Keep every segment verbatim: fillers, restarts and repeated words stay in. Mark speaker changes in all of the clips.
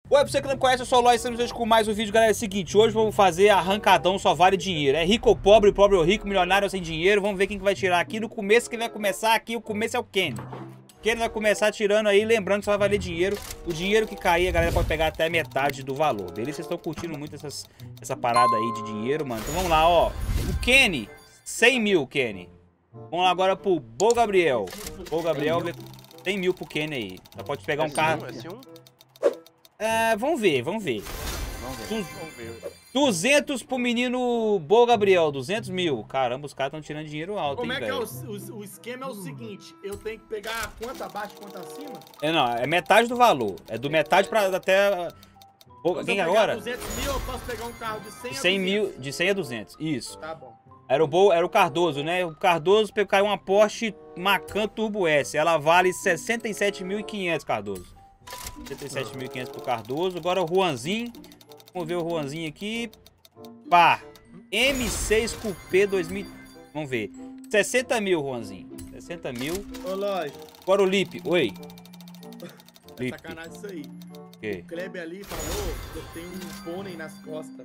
Speaker 1: Oi, pra você que não me conhece, eu sou o Lois, estamos hoje com mais um vídeo, galera. É o seguinte, hoje vamos fazer arrancadão só vale dinheiro. É rico ou pobre, pobre ou rico, milionário ou sem dinheiro. Vamos ver quem que vai tirar aqui. No começo, quem vai começar aqui, o começo é o Kenny. Kenny vai começar tirando aí, lembrando que só vai valer dinheiro. O dinheiro que cair, a galera pode pegar até metade do valor, beleza? Vocês estão curtindo muito essas, essa parada aí de dinheiro, mano. Então vamos lá, ó. O Kenny, cem mil, Kenny. Vamos lá agora pro Bo Gabriel. Bo Gabriel, cem mil pro Kenny aí. Já pode pegar um carro. É, vamos ver, vamos ver.
Speaker 2: Vamos ver. Vamos ver.
Speaker 1: duzentos pro menino Bo Gabriel, duzentos mil. Caramba, os caras estão tirando dinheiro alto,
Speaker 3: Como
Speaker 1: hein,
Speaker 3: é que é
Speaker 1: velho.
Speaker 3: o, o, o esquema é o seguinte, eu tenho que pegar a conta abaixo e conta acima?
Speaker 1: É, não, é metade do valor. É do metade pra até... Bo... Quem agora?
Speaker 3: duzentos mil, eu posso pegar um carro de cem a
Speaker 1: cem mil,
Speaker 3: duzentos.
Speaker 1: de cem a duzentos, isso.
Speaker 3: Tá bom.
Speaker 1: Era o, Bo, era o Cardoso, né? O Cardoso caiu uma Porsche Macan Turbo S. Ela vale sessenta e sete mil e quinhentos, Cardoso. sessenta e sete mil e quinhentos pro Cardoso. Agora o Juanzinho. Vamos ver o Juanzinho aqui. Pá. M seis Coupé dois mil. Vamos ver. sessenta mil, Juanzinho. sessenta mil.
Speaker 3: Ô, Lois.
Speaker 1: Agora o Lipe. Oi.
Speaker 3: É
Speaker 1: Lipe.
Speaker 3: sacanagem isso aí.
Speaker 1: Okay.
Speaker 3: O Kleber ali falou que eu tenho um pônei nas costas.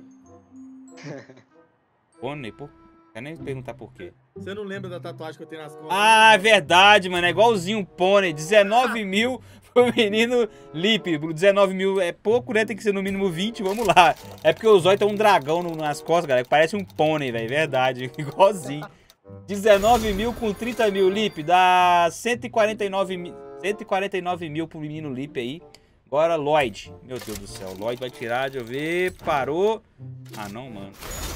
Speaker 1: Pônei, por... Não quero nem perguntar por quê.
Speaker 3: Você não lembra da tatuagem que eu tenho nas costas?
Speaker 1: Ah, é verdade, mano. É igualzinho um pônei. dezenove mil pro menino Lipe. dezenove mil é pouco, né? Tem que ser no mínimo vinte. Vamos lá. É porque o zóio tem um dragão no, nas costas, galera. Que parece um pônei, velho. Verdade. Igualzinho. dezenove mil com trinta mil, Lipe. Dá cento e quarenta e nove mil. cento e quarenta e nove mil pro menino Lipe aí. Agora Lloyd. Meu Deus do céu. Lloyd vai tirar, deixa eu ver. Parou. Ah, não, mano.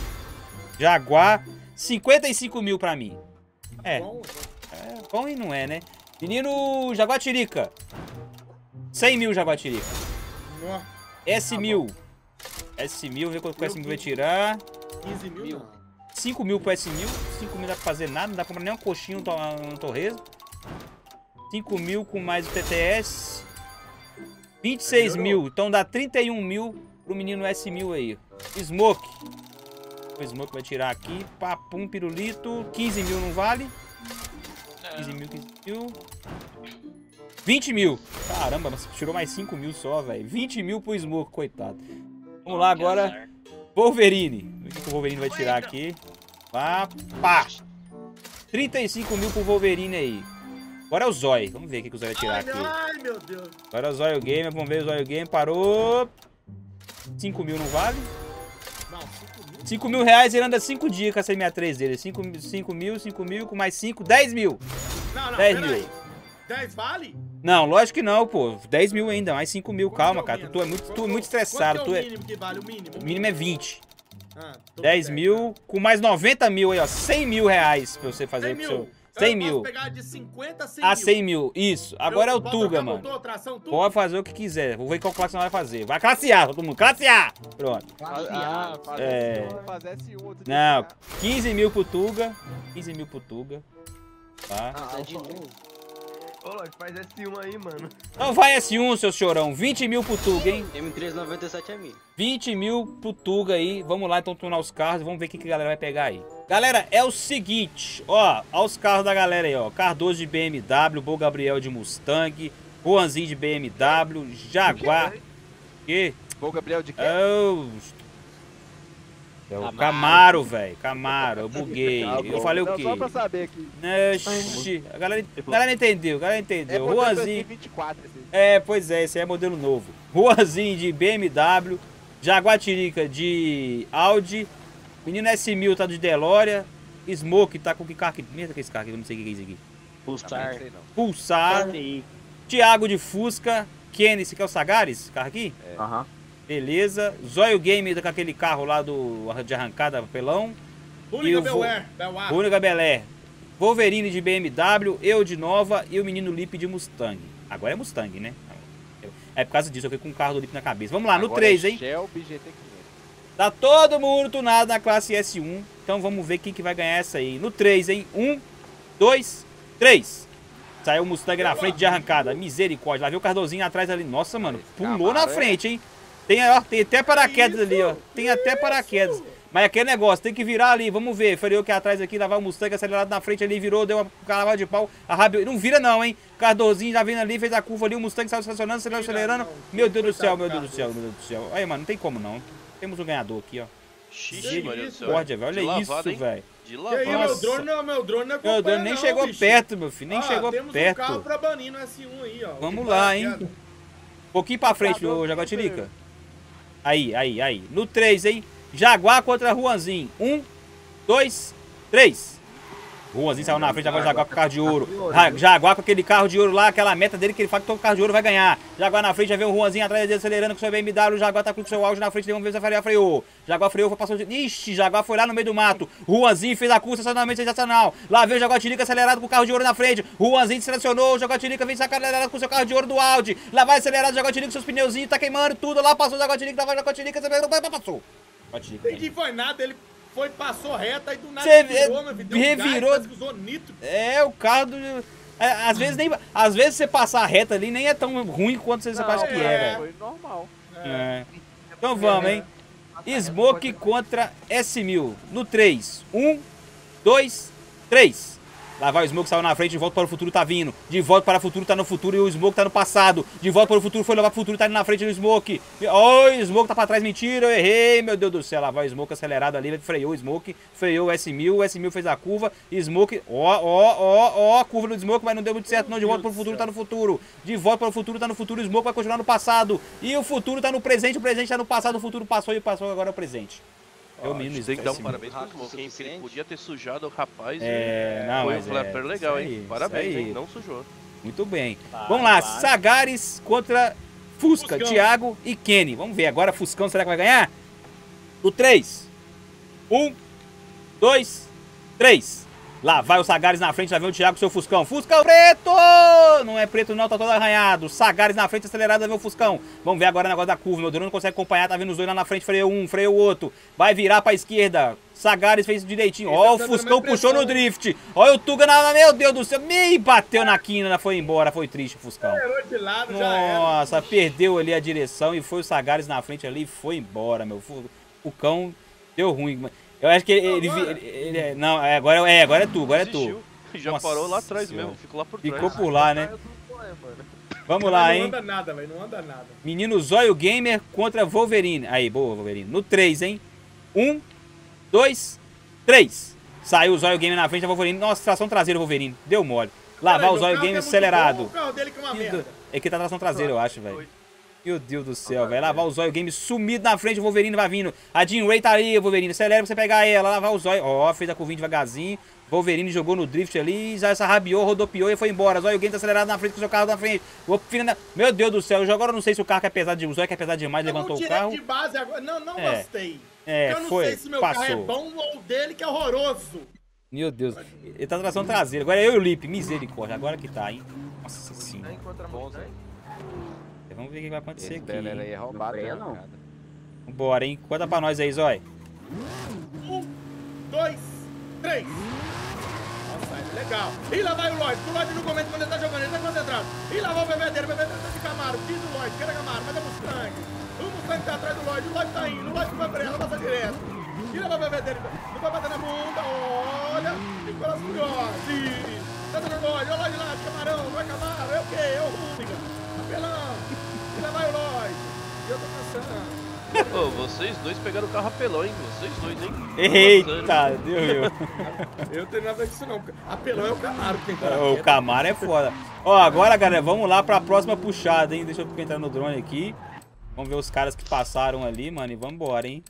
Speaker 1: Jaguar. cinquenta e cinco mil pra mim. É.
Speaker 3: Bom,
Speaker 1: É bom e não é, né? Menino Jaguatirica. cem mil Jaguatirica.
Speaker 3: ó,
Speaker 1: S
Speaker 3: Tá
Speaker 1: mil. S mil, ver quanto que o S mil vai tirar.
Speaker 3: quinze mil não.
Speaker 1: cinco mil pro S mil. cinco mil não dá pra fazer nada, não dá pra comprar nem um coxinho no torresmo. cinco mil com mais o T T S. vinte e seis mil. Então dá trinta e um mil pro menino S mil aí. Smoke. O Smoke vai tirar aqui. Papum, pirulito. quinze mil não vale. quinze mil, quinze mil. vinte mil. Caramba, mas tirou mais cinco mil só, velho. vinte mil pro Smoke, coitado. Vamos lá agora. Wolverine. Vamos ver o que o Wolverine vai tirar aqui. Pá, pá. trinta e cinco mil pro Wolverine aí. Agora é o Zóio. Vamos ver o que o Zóio vai tirar
Speaker 3: Ai,
Speaker 1: aqui.
Speaker 3: ai, meu Deus.
Speaker 1: Agora é o Zóio Game. Vamos ver o Zóio Game. Parou. cinco mil não vale.
Speaker 3: Não, cinco mil.
Speaker 1: cinco mil reais ele anda cinco dias com a C sessenta e três dele. cinco mil, cinco mil, com mais cinco, dez mil.
Speaker 3: Não, não,
Speaker 1: dez
Speaker 3: pera
Speaker 1: mil.
Speaker 3: aí. dez vale?
Speaker 1: Não, lógico que não, pô. dez mil ainda, mais cinco mil. Calma,
Speaker 3: Quanto que é o
Speaker 1: cara. Tu é
Speaker 3: menos?
Speaker 1: muito, tu é muito estressado.
Speaker 3: Quanto
Speaker 1: Tu
Speaker 3: que é
Speaker 1: é...
Speaker 3: o mínimo que vale? O mínimo?
Speaker 1: O mínimo é vinte.
Speaker 3: Ah, tô
Speaker 1: dez
Speaker 3: certo.
Speaker 1: mil, com mais noventa mil aí, ó. cem mil reais pra você fazer
Speaker 3: cem
Speaker 1: pro
Speaker 3: mil.
Speaker 1: seu... cem
Speaker 3: Eu
Speaker 1: mil.
Speaker 3: posso pegar de cinquenta a cem
Speaker 1: Ah,
Speaker 3: mil.
Speaker 1: cem mil. Isso. Agora
Speaker 3: Eu
Speaker 1: é o
Speaker 3: posso
Speaker 1: Tuga,
Speaker 3: trocar
Speaker 1: mano.
Speaker 3: motor, tração, tudo?
Speaker 1: Pode fazer o que quiser. Vou ver qual classe você vai fazer. Vai classe A, todo mundo. Classe A! Pronto.
Speaker 2: Ah, fazer
Speaker 1: É.
Speaker 2: S um, fazer S um, outro dia.
Speaker 1: Não, quinze mil pro Tuga. quinze mil pro Tuga. Tá.
Speaker 4: Ah, de novo.
Speaker 2: Ô, Lorde, faz S um aí, mano.
Speaker 1: Então vai S um, seu chorão. vinte mil pro Tuga, hein?
Speaker 4: M três noventa e sete é mil.
Speaker 1: vinte mil pro Tuga aí. Vamos lá então tunar os carros. Vamos ver o que, que a galera vai pegar aí. Galera, é o seguinte. Ó, ó os carros da galera aí, ó. Cardoso de B M W, Bo Gabriel de Mustang, Juanzinho de B M W, Jaguar. Que?
Speaker 2: Bo Gabriel de quê?
Speaker 1: É o... É o
Speaker 4: Camaro.
Speaker 1: Camaro, velho. Camaro, eu buguei.
Speaker 2: Tá
Speaker 1: Eu
Speaker 2: bom.
Speaker 1: falei
Speaker 2: Não,
Speaker 1: o quê?
Speaker 2: Só pra saber aqui.
Speaker 1: Oxi, a galera, a galera entendeu, a galera
Speaker 2: É
Speaker 1: entendeu.
Speaker 2: modelo dois mil
Speaker 1: Juanzinho.
Speaker 2: e vinte e quatro esse.
Speaker 1: É, pois é, esse aí é modelo novo. Juanzinho de B M W, Jaguatirica de Audi, menino S mil tá de DeLorean, Smoke tá com que carro aqui? Merda que esse carro aqui, eu não sei o que é isso aqui.
Speaker 4: Pulsar.
Speaker 2: Não sei não.
Speaker 1: Pulsar,
Speaker 4: Aí.
Speaker 1: Thiago de Fusca, Kenny, esse aqui é o Sagares, esse carro aqui?
Speaker 2: Aham.
Speaker 1: Beleza. Zóio Game com aquele carro lá do de arrancada pelão. E
Speaker 3: Única
Speaker 1: eu vou-
Speaker 3: Belware, Belware.
Speaker 1: Única Belé. Wolverine de B M W, eu de Nova e o menino Lipe de Mustang. Agora é Mustang, né? É por causa disso, eu fiquei com o carro do Lipe na cabeça. Vamos lá, no
Speaker 2: Agora
Speaker 1: três,
Speaker 2: é
Speaker 1: hein?
Speaker 2: Shelby G T quinhentos.
Speaker 1: Tá todo mundo tunado na classe S um. Então vamos ver quem que vai ganhar essa aí. No três, hein? um, dois, três. Saiu o Mustang na frente de arrancada. Misericórdia. Lá veio o Cardozinho atrás ali. Nossa, mano. Pulou na
Speaker 2: Camaro, é?
Speaker 1: frente, hein? Tem, ó, tem até paraquedas ali, ó. Tem até paraquedas. Mas aquele negócio, tem que virar ali, vamos ver. Freou aqui atrás aqui, lavar o Mustang acelerado na frente ali, virou, deu uma caravana de pau. A Rabi... Não vira não, hein? Cardozinho já vindo ali, fez a curva ali, o Mustang saiu estacionando, acelerando, acelerando. Meu Deus do céu, meu Deus do céu, meu Deus do céu. Aí, mano, não tem como não. Temos um ganhador aqui, ó.
Speaker 5: Xixi, mano.
Speaker 1: Misericórdia, velho. Olha isso, velho.
Speaker 5: De
Speaker 3: E aí,
Speaker 5: lavada.
Speaker 3: meu
Speaker 1: Nossa.
Speaker 3: drone não, meu drone não é
Speaker 1: Meu Deus, nem
Speaker 3: não,
Speaker 1: chegou
Speaker 3: bicho.
Speaker 1: perto, meu filho. Nem
Speaker 3: Ó,
Speaker 1: chegou
Speaker 3: temos
Speaker 1: perto.
Speaker 3: um carro pra banir no S um aí, ó.
Speaker 1: Vamos
Speaker 3: De
Speaker 1: lá, hein?
Speaker 3: paraquedas.
Speaker 1: Um pouquinho pra frente, ô Jaguatirica. Aí, aí, aí. No três, hein? Jaguar contra Juanzinho. Um, dois, três. Juanzinho saiu na frente, agora Jaguar com o carro de ouro. Ja- Jaguar com aquele carro de ouro lá, aquela meta dele que ele fala que todo carro de ouro vai ganhar. Jaguar na frente, já vê o Juanzinho atrás dele acelerando com o seu B M W. O Jaguar tá com o seu áudio na frente, vamos ver se a freia freou. Jaguar freou, foi passou de... Ixi, Jaguar foi lá no meio do mato. Juanzinho fez a curva estacionamento sensacional. Lá veio o Jaguatirica acelerado com o carro de ouro na frente. Juanzinho selecionou, o Jaguatirica vem acelerado com o seu carro de ouro do Audi. Lá vai acelerado o Jaguatirica com seus pneuzinhos, tá queimando tudo. Lá passou o Jaguatirica, lá vai o Jaguatirica, passou. Jaguatirica.
Speaker 3: Entendi, foi nada, ele foi, passou reto, aí do nada
Speaker 1: Cê
Speaker 3: virou, meu filho, deu um
Speaker 1: revirou.
Speaker 3: gás, parece que usou nitro.
Speaker 1: É, o carro do... é, às vezes nem... Às vezes você passar reta ali nem é tão ruim quanto você, você acha que é,
Speaker 3: é.
Speaker 1: velho.
Speaker 2: Foi normal.
Speaker 1: É. Então vamos, hein? Smoke contra S mil. No três. um, dois, três. Lá vai o Smoke, saiu na frente, de volta para o futuro tá vindo. De volta para o futuro tá no futuro e o Smoke tá no passado. De volta para o futuro, foi levar pro futuro, tá indo na frente do Smoke. Oi, o Smoke tá pra trás, mentira, eu errei, meu Deus do céu. Lá vai o Smoke acelerado ali, freou o Smoke, freou o S mil, o S mil fez a curva. Smoke, ó, ó, ó, ó, curva do Smoke, mas não deu muito certo não. De volta para o futuro, tá no futuro. De volta para o futuro, tá no futuro, o Smoke vai continuar no passado. E o futuro tá no presente, o presente tá no passado, o futuro passou e passou, agora é o presente. É o
Speaker 5: Ó, a
Speaker 1: menino
Speaker 5: gente tem que dar um
Speaker 1: S mil.
Speaker 5: parabéns pro Smoke, hein? Que ele podia ter sujado o rapaz.
Speaker 1: É,
Speaker 5: e
Speaker 1: não,
Speaker 5: foi um
Speaker 1: mas é,
Speaker 5: flapper legal,
Speaker 1: isso
Speaker 5: hein?
Speaker 1: aí,
Speaker 5: Parabéns,
Speaker 1: isso aí.
Speaker 5: hein? Não sujou.
Speaker 1: Muito bem.
Speaker 4: Vai,
Speaker 1: Vamos lá,
Speaker 4: vai.
Speaker 1: Sagares contra Fusca,
Speaker 3: Fuscão.
Speaker 1: Thiago e Kenny. Vamos ver agora, Fuscão, será que vai ganhar? No três. um, dois, três. Lá vai o Sagares na frente, lá vem o Thiago com seu Fuscão. Fuscão preto! Não é preto não, tá todo arranhado. Sagares na frente, acelerado, lá vem o Fuscão. Vamos ver agora o negócio da curva. Meu drone não consegue acompanhar, tá vendo os dois lá na frente. Freou um, freou o outro. Vai virar pra esquerda. Sagares fez direitinho. Ó, o
Speaker 3: tá dando
Speaker 1: Fuscão
Speaker 3: mais
Speaker 1: puxou no
Speaker 3: pressão.
Speaker 1: drift. Ó, o Tuga, na, meu Deus do céu. Me bateu na quina, foi embora. Foi triste o Fuscão.
Speaker 3: Virou de lado, já era.
Speaker 1: Nossa, perdeu ali a direção e foi o Sagares na frente ali e foi embora, meu. O cão deu ruim. Eu acho que ele... ele,
Speaker 3: Agora?
Speaker 1: ele- ele- ele- não, é, agora, é, agora é tu, agora é tu.
Speaker 5: Desistiu. Já
Speaker 1: Nossa
Speaker 5: parou lá atrás
Speaker 1: Senhora.
Speaker 5: mesmo, ficou lá por trás.
Speaker 1: Ficou por lá, né?
Speaker 2: Mano.
Speaker 1: Vamos lá,
Speaker 3: Não
Speaker 1: hein?
Speaker 3: anda nada, velho, não anda nada.
Speaker 1: Menino Zóio Gamer contra Wolverine. Aí, boa, Wolverine. No três, hein? um, dois, três. Saiu o Zóio Gamer na frente da Wolverine. Nossa, tração traseira, Wolverine. Deu mole. Lá vai
Speaker 3: Cara,
Speaker 1: o
Speaker 3: meu
Speaker 1: Zóio
Speaker 3: carro
Speaker 1: Gamer
Speaker 3: é muito
Speaker 1: acelerado.
Speaker 3: bom, O carro dele que é uma merda.
Speaker 1: É que tá tração traseira, eu acho, velho. Meu Deus do céu, velho. Lá vai o Zóio Game sumido na frente, o Wolverine vai vindo. A Jean Ray tá ali, Wolverine. Acelera pra você pegar ela. Lá vai o Zóio. Ó, fez a curvinha devagarzinho. Wolverine jogou no drift ali, já essa rabiou, rodopiou e foi embora. Zóio Game tá acelerado na frente com o seu carro na frente. O filho da- Meu Deus do céu, eu agora não sei se o carro que é pesado de. O Zóio que é pesado demais, levantou o
Speaker 3: Eu não tirei
Speaker 1: carro.
Speaker 3: de base agora. Não, não
Speaker 1: É.
Speaker 3: gostei.
Speaker 1: É,
Speaker 3: eu não
Speaker 1: foi,
Speaker 3: sei se meu carro é
Speaker 1: passou.
Speaker 3: bom ou o dele que é horroroso.
Speaker 1: Meu Deus, ele tá tração traseira. Agora é eu e o Lipe, misericórdia. Agora que tá, hein? Nossa senhora.
Speaker 2: Encontra bons, hein?
Speaker 1: Vamos ver o que vai acontecer
Speaker 2: Esse
Speaker 1: aqui.
Speaker 2: Beller aí é roubado,
Speaker 4: freia,
Speaker 2: né,
Speaker 4: não.
Speaker 2: cara?
Speaker 1: Bora, hein? Conta pra nós aí, Zóio.
Speaker 3: Um, dois, três. Nossa, é legal. E lá vai o Lloyd. O Lloyd no momento quando ele tá jogando, ele tá concentrado. E lá vai o Bebedeiro. O Bebedeiro tá de Camaro. Diz o Lloyd, quer Camaro, mas é Mustang. O Mustang tá atrás do Lloyd. O Lloyd tá indo. O Lloyd vai pra ela, passa direto. E lá vai o Bebedeiro. Não vai bater na bunda. Olha. Ficou las curiosas. Tá dando Lloyd. Olha o Lloyd lá de Camarão. Não é Camaro. É o quê? É o Hooligan. Apelão. E lá vai o Lloyd. E eu tô cansando.
Speaker 5: Ô, vocês dois pegaram o carro apelão, hein? Vocês dois, hein?
Speaker 1: Eita, deu eu.
Speaker 3: Eu não tenho nada disso não. Apelão é o Camaro que tem que
Speaker 1: O Camaro é foda. Ó, agora, galera, vamos lá pra próxima puxada, hein? Deixa eu entrar no drone aqui. Vamos ver os caras que passaram ali, mano, e vambora, hein?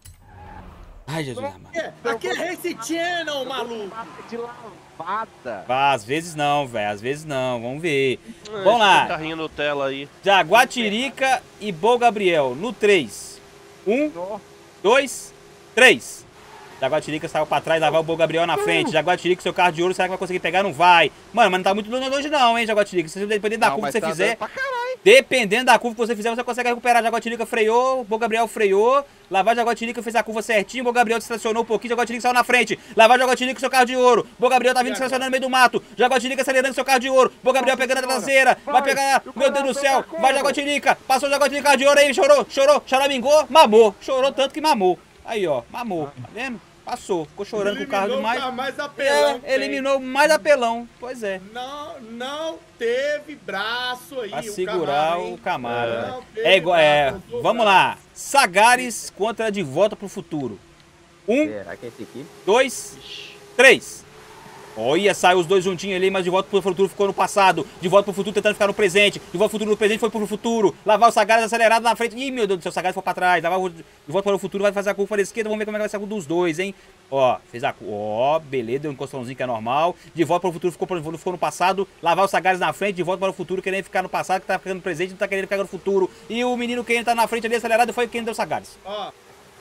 Speaker 1: Ai, Jesus amado.
Speaker 3: É, aqui é Race Channel, maluco.
Speaker 2: De lavada.
Speaker 1: Ah, às vezes não, velho, às vezes não. Vamos ver.
Speaker 5: Ah,
Speaker 1: Vamos
Speaker 5: esse
Speaker 1: lá.
Speaker 5: carrinho Nutella aí.
Speaker 1: Jaguatirica e Bol Gabriel no três. Um,
Speaker 2: Nó.
Speaker 1: dois, três. Jaguatirica saiu pra trás, lá vai o Bol Gabriel na frente. Jaguatirica, seu carro de ouro, será que vai conseguir pegar? Não vai. Mano, mas não tá muito longe não, hein, Jaguatirica. Se dependendo da
Speaker 2: Não,
Speaker 1: curva
Speaker 2: mas
Speaker 1: que você
Speaker 2: tá
Speaker 1: fizer,
Speaker 2: dando pra caralho.
Speaker 1: dependendo da curva que você fizer, você consegue recuperar. Jaguatirica freou, Bol Gabriel freou. Lá vai Jaguatirica, fez a curva certinho. Bol Gabriel distracionou um pouquinho, Jaguatirica saiu na frente. Lá vai Jaguatirica, seu carro de ouro. Bol Gabriel tá vindo distracionando no meio do mato. Jaguatirica acelerando seu carro de ouro. Bol Gabriel pegando a traseira. Vai pegar, meu Deus do céu. Vai Jaguatirica, passou o Jaguatirica, carro de ouro aí, chorou, chorou, choramingou, mamou. Chorou tanto que mamou. Aí, ó, mamou, tá vendo? Passou, ficou chorando com o carro
Speaker 3: Eliminou
Speaker 1: demais.
Speaker 3: o mais apelão.
Speaker 1: É,
Speaker 3: que tem.
Speaker 1: eliminou o mais apelão, pois é.
Speaker 3: Não, não teve braço aí.
Speaker 1: Pra
Speaker 3: o
Speaker 1: segurar
Speaker 3: Camaro, hein?
Speaker 1: o Camaro.
Speaker 3: Não
Speaker 1: né?
Speaker 3: teve
Speaker 1: É igual, é,
Speaker 3: braço, não
Speaker 1: vamos
Speaker 3: braço.
Speaker 1: lá. Sagares contra De Volta pro Futuro. Um,
Speaker 2: Será que é esse aqui?
Speaker 1: dois, três. Olha, saiu os dois juntinhos ali, mas De Volta pro Futuro ficou no passado. De Volta pro Futuro tentando ficar no presente. De Volta pro Futuro no presente foi pro futuro. Lavar o Sagares acelerado na frente. Ih, meu Deus do céu, o Sagares foi pra trás. Lavar o De Volta para o Futuro vai fazer a curva para a esquerda. Vamos ver como é que vai ser a curva dos dois, hein? Ó, fez a curva. Ó, beleza, deu um encostãozinho que é normal. De Volta para o Futuro ficou, pro- ficou no passado. Lavar o Sagares na frente. De Volta para o Futuro querendo ficar no passado, que tá ficando no presente, não tá querendo ficar no futuro. E o menino que tá na frente ali acelerado foi quem deu o Sagares.
Speaker 3: Ó,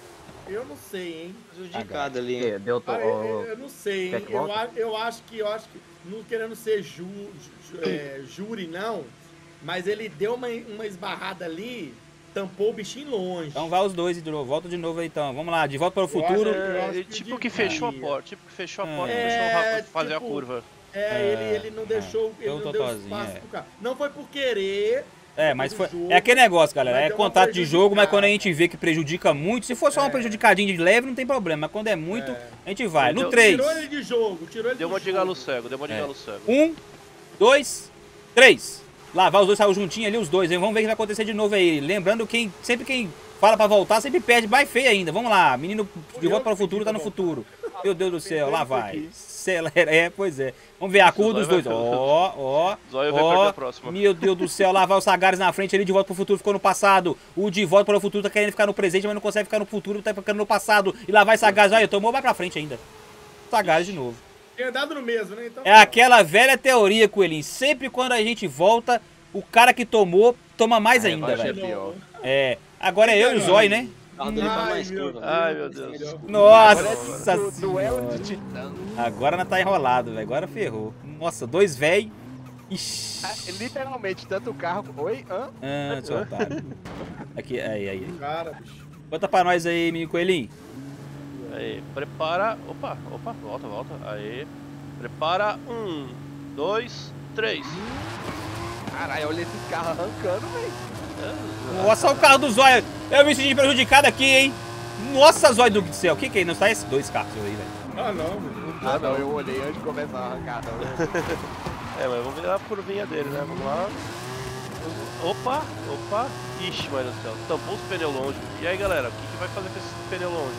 Speaker 3: eu não sei, hein?
Speaker 4: Prejudicado ali, hein?
Speaker 2: É, deu to...
Speaker 3: Ah, eu, eu não sei,
Speaker 2: Quer
Speaker 3: hein?
Speaker 2: que
Speaker 3: Eu,
Speaker 2: volte?
Speaker 3: a- eu acho que, eu acho que, não querendo ser ju, ju- é, júri, não, mas ele deu uma, uma esbarrada ali, tampou o bichinho longe.
Speaker 1: Então vai os dois de novo. Volta de novo aí então. Vamos lá, De Volta para o
Speaker 3: Eu
Speaker 1: Futuro.
Speaker 3: acho- eu
Speaker 5: É,
Speaker 3: acho
Speaker 5: ele
Speaker 3: que
Speaker 5: tipo que
Speaker 3: devia.
Speaker 5: fechou a porta. Tipo que fechou a
Speaker 1: É.
Speaker 5: porta,
Speaker 3: É,
Speaker 5: deixou o Rafa fazer a
Speaker 3: tipo,
Speaker 5: curva.
Speaker 3: É,
Speaker 1: É,
Speaker 3: ele, ele não deixou,
Speaker 1: é,
Speaker 3: ele
Speaker 1: deu
Speaker 3: não
Speaker 1: um
Speaker 3: deu
Speaker 1: totozinho,
Speaker 3: espaço
Speaker 1: é.
Speaker 3: pro carro. Não foi por querer.
Speaker 1: É, mas
Speaker 3: do
Speaker 1: foi.
Speaker 3: jogo,
Speaker 1: É aquele negócio, galera.
Speaker 3: mas
Speaker 1: É
Speaker 3: deu uma
Speaker 1: contato de jogo, mas
Speaker 3: prejudicada.
Speaker 1: quando a gente vê que prejudica muito, se for só uma
Speaker 3: É.
Speaker 1: prejudicadinha de leve, não tem problema. Mas quando é muito,
Speaker 3: É.
Speaker 1: a gente vai. No
Speaker 5: Deu-
Speaker 1: três.
Speaker 3: Tirou ele de jogo, tirou ele
Speaker 5: Deu
Speaker 3: do
Speaker 5: uma de
Speaker 3: jogo.
Speaker 5: galo cego, deu uma de
Speaker 1: É.
Speaker 5: galo cego.
Speaker 1: Um, dois, três. Lá vai os dois, saiu juntinho ali, os dois, hein? Vamos ver o que vai acontecer de novo aí. Lembrando, quem sempre quem fala pra voltar, sempre perde mais feio ainda. Vamos lá, menino de
Speaker 3: eu
Speaker 1: volta para o
Speaker 3: que
Speaker 1: futuro,
Speaker 3: pedi
Speaker 1: tá
Speaker 3: pra
Speaker 1: no
Speaker 3: voltar.
Speaker 1: futuro. Meu Deus do céu, lá
Speaker 3: Perdemos
Speaker 1: vai.
Speaker 3: aqui.
Speaker 1: Acelera, é, pois é. Vamos ver a curva dos
Speaker 5: Zóio
Speaker 1: dois.
Speaker 5: vai-
Speaker 1: Ó, ó,
Speaker 5: Zóio vai perder
Speaker 1: ó.
Speaker 5: a próxima.
Speaker 1: Meu Deus do céu, lá vai o Sagares na frente ali, De Volta pro Futuro ficou no passado. O De Volta para o Futuro tá querendo ficar no presente, mas não consegue ficar no futuro, tá ficando no passado. E lá vai Sagares, olha, tomou, vai pra frente ainda. Sagares de novo.
Speaker 3: Tinha dado no mesmo, né? Então,
Speaker 1: É aquela velha teoria, Coelhinho. Sempre quando a gente volta, o cara que tomou, toma mais
Speaker 2: Ah,
Speaker 1: ainda,
Speaker 2: vai ser
Speaker 1: velho.
Speaker 2: pior.
Speaker 1: É. Agora é eu e o Zóio, né?
Speaker 4: O carro dele tá
Speaker 3: Ai,
Speaker 4: mais
Speaker 3: meu
Speaker 4: curva.
Speaker 3: Deus.
Speaker 5: Ai, meu Deus.
Speaker 1: Nossa
Speaker 2: Du- Duelo
Speaker 1: senhora.
Speaker 2: de titã.
Speaker 1: Agora não tá enrolado, velho. Agora ferrou. Nossa, dois véi. Ixi.
Speaker 2: Ah, literalmente, tanto o carro... Oi? Hã?
Speaker 1: Ah, seu otário. Aqui, aí, aí.
Speaker 3: Cara, bicho.
Speaker 1: Bota pra nós aí, menino Coelhinho.
Speaker 5: Aí, prepara. Opa, opa, volta, volta. Aí. Prepara. Um, dois, três.
Speaker 2: Caralho, olha esse carro arrancando, velho.
Speaker 1: Nossa, olha o carro do Zóio. Eu me senti prejudicado aqui, hein? Nossa, Zóio do céu. O que que é? Não está esses dois carros aí, velho.
Speaker 3: Ah, não, meu.
Speaker 2: Ah, não, eu olhei antes de começar a arrancar. Não.
Speaker 5: É, mas vamos ver a curvinha dele, né? Vamos lá. Opa, opa. Ixi, mas do céu. Tampou os pneus longe. E aí, galera, o que, que vai fazer com esse pneu longe?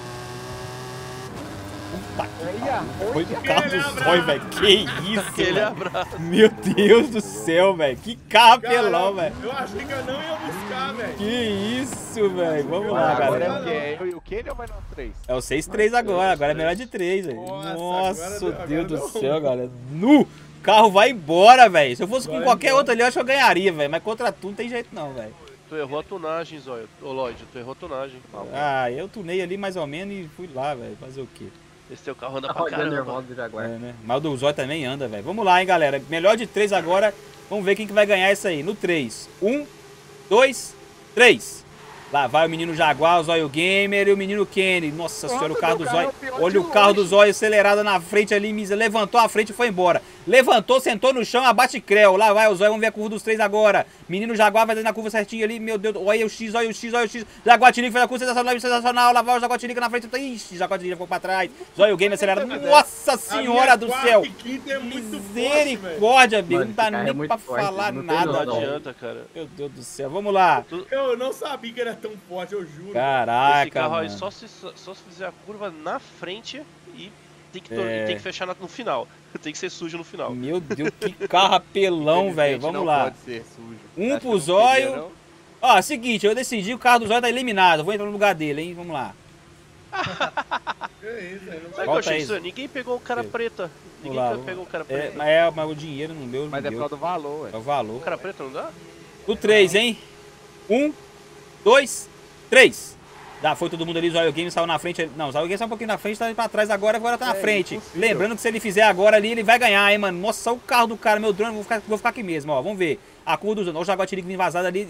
Speaker 1: Puta que
Speaker 2: Olha,
Speaker 1: Foi
Speaker 2: olha.
Speaker 1: do carro do Zóio, velho. Que isso,
Speaker 5: Aquele
Speaker 1: velho.
Speaker 5: abraço.
Speaker 1: Meu Deus do céu, velho. Que carro apelão, velho.
Speaker 3: Eu achei que eu não ia buscar, velho.
Speaker 1: Que isso, velho. Vamos lá,
Speaker 2: Agora é
Speaker 1: galera.
Speaker 2: o quê? Eu e o Kenny ou vai nós três?
Speaker 1: É o seis três agora. Agora é melhor de três, velho.
Speaker 3: Nossa,
Speaker 1: Nossa,
Speaker 3: agora deu- agora
Speaker 1: Deus do
Speaker 3: deu
Speaker 1: céu,
Speaker 3: ruim.
Speaker 1: galera. Nu! O carro vai embora, velho. Se eu fosse com
Speaker 3: Vai
Speaker 1: qualquer
Speaker 3: embora.
Speaker 1: outro ali, eu acho que eu ganharia, velho. Mas contra tu não tem jeito não, velho.
Speaker 5: Tu errou a tunagem, Zóio. Ô, Lloyd, tu errou a tunagem.
Speaker 1: Ah, eu tunei ali mais ou menos e fui lá, velho. Fazer o quê?
Speaker 5: Esse teu carro anda
Speaker 2: Tá
Speaker 5: pra
Speaker 2: rodando
Speaker 5: caramba.
Speaker 2: nervoso do Jaguar.
Speaker 1: É, né? Mas o do Zóio também anda, velho. Vamos lá, hein, galera. Melhor de três agora. Vamos ver quem que vai ganhar isso aí. No três. Um, dois, três. Lá vai o menino Jaguar, o Zóio Gamer e o menino Kenny. Nossa
Speaker 2: Nossa,
Speaker 1: senhora, o carro do
Speaker 2: meu carro é
Speaker 1: Zóio.
Speaker 2: o pior
Speaker 1: Olha
Speaker 2: de
Speaker 1: o carro
Speaker 2: longe.
Speaker 1: do Zóio acelerado na frente ali, Misa. Levantou a frente e foi embora. Levantou, sentou no chão, abate creu. Lá vai o Zóio, vamos ver a curva dos três agora. Menino Jaguar vai dando a curva certinho ali. Meu Deus, olha o X, olha o X, olha o X. Jaguar Tirica fez a curva sensacional, sensacional. Lá vai o Jaguar Tirica na frente. Ixi, Jaguar Tirica ficou pra trás. Zóio Gamer acelerado. Nossa
Speaker 3: A
Speaker 1: senhora
Speaker 3: minha
Speaker 1: do
Speaker 3: quarta
Speaker 1: céu.
Speaker 3: e quinta é muito forte, velho.
Speaker 1: Misericórdia, amigo.
Speaker 2: Mano,
Speaker 1: Não dá
Speaker 2: esse carro é
Speaker 1: nem
Speaker 2: muito
Speaker 1: pra
Speaker 2: forte,
Speaker 1: falar
Speaker 2: não tem
Speaker 1: nada,
Speaker 5: Não
Speaker 2: noção.
Speaker 1: velho.
Speaker 5: adianta, cara.
Speaker 1: Meu Deus do céu. Vamos lá.
Speaker 3: Eu não sabia que era tão forte, eu juro.
Speaker 1: Caraca,
Speaker 5: Esse carro aí
Speaker 1: mano.
Speaker 5: só se, só se fizer a curva na frente e tem que, to-
Speaker 1: É.
Speaker 5: e tem que fechar na- no final. Tem que ser sujo no final.
Speaker 1: Meu Deus, que carro apelão, velho.
Speaker 2: Infelizmente,
Speaker 1: Vamos
Speaker 2: não
Speaker 1: lá.
Speaker 2: pode ser sujo.
Speaker 1: Um
Speaker 2: Acho que
Speaker 1: pro
Speaker 2: não
Speaker 1: Zóio.
Speaker 2: queria, não.
Speaker 1: Ó, seguinte, eu decidi, o carro do Zóio tá eliminado. Vou entrar no lugar dele, hein? Vamos lá.
Speaker 3: Que isso, aí, não
Speaker 5: Sabe o que
Speaker 1: Volta
Speaker 5: eu achei
Speaker 1: aí.
Speaker 5: isso? Ninguém pegou o cara preta. Ninguém
Speaker 1: lá,
Speaker 5: pegou o cara
Speaker 1: É,
Speaker 5: preta.
Speaker 1: mas, é, mas o dinheiro não deu, não
Speaker 2: Mas é por
Speaker 1: deu.
Speaker 2: causa do valor,
Speaker 1: É
Speaker 2: ué.
Speaker 1: o valor.
Speaker 5: O cara preta não dá?
Speaker 1: O três, hein? Um, dois, três. Já foi todo mundo ali, o Zóio Game saiu na frente. Não, o Zóio Game saiu um pouquinho na frente, tá indo pra trás agora, agora tá na
Speaker 2: É,
Speaker 1: frente.
Speaker 2: impossível.
Speaker 1: Lembrando que se ele fizer agora ali, ele vai ganhar, hein, mano. Nossa, olha o carro do cara, meu drone, vou ficar, vou ficar aqui mesmo, ó. Vamos ver. A curva do Zóio. Olha o Jaguatirica vindo vazado ali.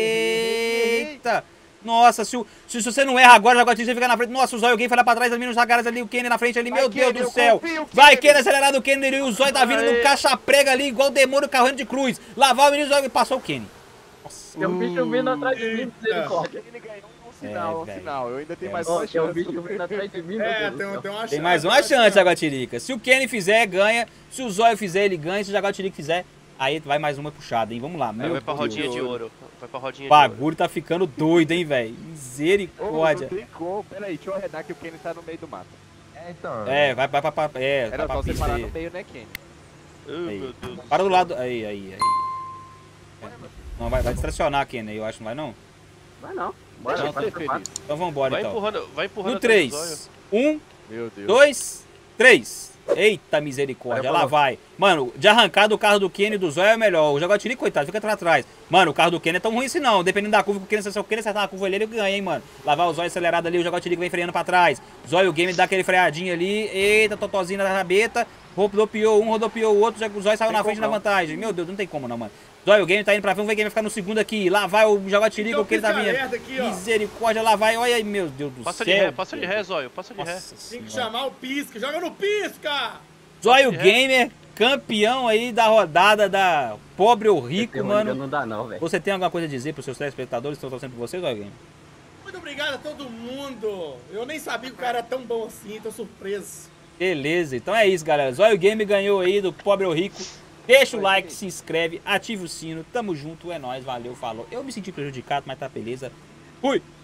Speaker 1: Eita! Nossa, se, o- se, se você não erra agora, o Jaguatirica fica na frente. Nossa, o Zóio Game foi lá pra trás, ali nos Jagaras ali, o Kenny na frente ali.
Speaker 2: Vai,
Speaker 1: Meu Deus
Speaker 2: Kenny,
Speaker 1: do
Speaker 2: eu
Speaker 1: céu.
Speaker 2: confio,
Speaker 1: Vai,
Speaker 2: Kenny.
Speaker 1: Kenny acelerado, o Kenny e o Zóio tá vindo no
Speaker 5: Aê.
Speaker 1: caixa prega ali, igual o demônio carregando de cruz. Lá vai o menino Zóio, passou o Kenny. Nossa
Speaker 6: Tem um bicho vindo atrás de mim, misericórdia.
Speaker 2: Ele ganhou um sinal, um
Speaker 1: velho.
Speaker 2: sinal. Eu ainda tenho
Speaker 1: É.
Speaker 2: mais
Speaker 6: Ó,
Speaker 2: uma
Speaker 6: tem um
Speaker 2: chance.
Speaker 6: bicho vindo atrás de mim, meu
Speaker 3: É,
Speaker 6: Deus do
Speaker 3: tem,
Speaker 6: céu.
Speaker 3: tem uma chance.
Speaker 1: Tem mais uma chance, Jaguatirica. Se o Kenny fizer, ganha. Se o Zóio fizer, ele ganha. Se o Jaguatirica fizer, aí vai mais uma puxada, hein? Vamos lá.
Speaker 5: Aí
Speaker 1: Meu
Speaker 5: vai pra
Speaker 1: Deus.
Speaker 5: rodinha de ouro. Vai pra rodinha
Speaker 1: O
Speaker 5: de ouro.
Speaker 1: bagulho tá ficando doido, hein, velho?
Speaker 2: Ô, não
Speaker 1: Misericórdia.
Speaker 2: tem como. Pera aí, deixa eu arredar que o Kenny tá no meio do mato.
Speaker 7: É, então.
Speaker 1: É, vai pra, pra, pra, é,
Speaker 2: Era
Speaker 1: vai pra
Speaker 2: só você
Speaker 1: pista
Speaker 2: parar
Speaker 1: aí.
Speaker 2: no meio, né, Kenny?
Speaker 5: Ai,
Speaker 1: Aí.
Speaker 5: meu Deus.
Speaker 1: Para do lado. Aí, aí, aí. É. Não, vai, vai distracionar, Kenny, eu acho, não vai não?
Speaker 6: Vai não. Bora,
Speaker 2: Deixa eu
Speaker 6: pode
Speaker 2: ser
Speaker 6: ser fácil.
Speaker 2: feliz.
Speaker 1: Então vambora,
Speaker 5: Vai
Speaker 1: então.
Speaker 5: empurrando, vai empurrando
Speaker 1: No
Speaker 5: atrás do zóio.
Speaker 1: três. um,
Speaker 2: Meu Deus.
Speaker 1: dois, três. Eita misericórdia, lá vai. Mano, de arrancada o carro do Kenny e do Zóio é melhor. O Jaguatirica, coitado, fica pra trás. Mano, o carro do Kenny é tão ruim assim não. Dependendo da curva que o Kenny, se o Kenny acertar na curva ali, ele ganha, hein, mano. Lá vai o Zóio acelerado ali, o Jaguatirica vem freando pra trás. Zóio Game dá aquele freadinho ali. Eita, totozinho na rabeta. Rodopiou um, rodopiou o outro. O Zóio saiu na frente na vantagem. Meu Deus, não tem como não, mano. Zóio Game tá indo pra frente, o Game vai ficar no segundo aqui. Lá vai o Jaguatirica,
Speaker 3: Então
Speaker 1: o Kenny tá
Speaker 3: fica
Speaker 1: vindo.
Speaker 3: alerta aqui, ó.
Speaker 1: Misericórdia, lá vai. Olha aí, meu Deus do
Speaker 5: Passa
Speaker 1: céu.
Speaker 5: de ré, passa de ré, zóio. Passa de ré.
Speaker 1: Nossa
Speaker 3: Tem que
Speaker 1: Senhora.
Speaker 3: chamar o pisca. Joga no pisca!
Speaker 1: Zóio
Speaker 5: É.
Speaker 1: Gamer, campeão aí da rodada da Pobre ou Rico,
Speaker 6: Tem um
Speaker 1: mano.
Speaker 6: Não dá não, velho.
Speaker 1: Você tem alguma coisa a dizer pros seus telespectadores que estão torcendo por você, Zóio Gamer?
Speaker 3: Muito obrigado a todo mundo. Eu nem sabia que o cara era tão bom assim, tô surpreso.
Speaker 1: Beleza, então é isso, galera. Zóio Gamer ganhou aí do Pobre ou Rico. Deixa o like, se inscreve, ativa o sino. Tamo junto, é nóis, valeu, falou. Eu me senti prejudicado, mas tá beleza. Fui!